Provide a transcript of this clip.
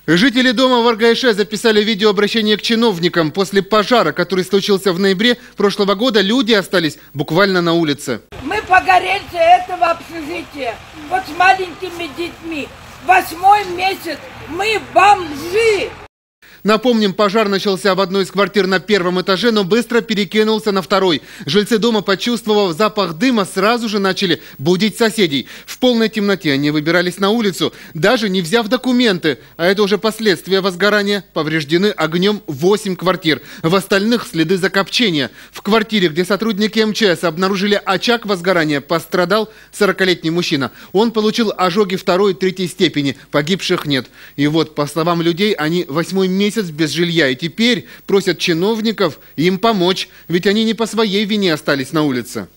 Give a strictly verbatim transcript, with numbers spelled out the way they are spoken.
Жители дома в Аргайше записали видеообращение к чиновникам. После пожара, который случился в ноябре прошлого года, люди остались буквально на улице. Мы погорельцы этого общежития, вот с маленькими детьми. Восьмой месяц, мы бомжи! Напомним, пожар начался в одной из квартир на первом этаже, но быстро перекинулся на второй. Жильцы дома, почувствовав запах дыма, сразу же начали будить соседей. В полной темноте они выбирались на улицу, даже не взяв документы. А это уже последствия возгорания. Повреждены огнем восемь квартир. В остальных следы закопчения. В квартире, где сотрудники эм че эс обнаружили очаг возгорания, пострадал сорокалетний мужчина. Он получил ожоги второй и третьей степени. Погибших нет. И вот, по словам людей, они восьмой месяц без жилья. И теперь просят чиновников им помочь, ведь они не по своей вине остались на улице.